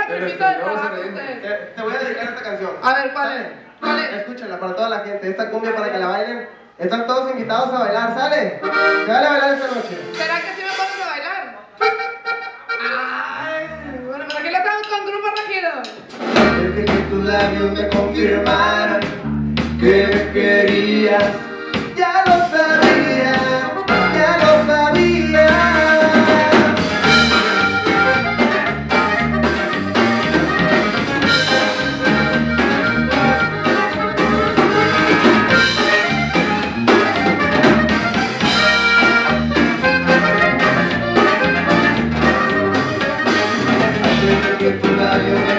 sacrificio de trabajo ustedes. Te voy a dedicar esta canción. A ver, ¿cuál es? ¿Cuál es? Escúchala para toda la gente. Esta cumbia para que la bailen. Están todos invitados a bailar. ¿Sale? Se vale a bailar esta noche. ¿Será que sí me pones a bailar? Ay, bueno, pues aquí lo estamos con Grupo Regido. Desde que tus labios me confirmaron que me querías, ya lo sabía, ya lo sabía. Desde que tus labios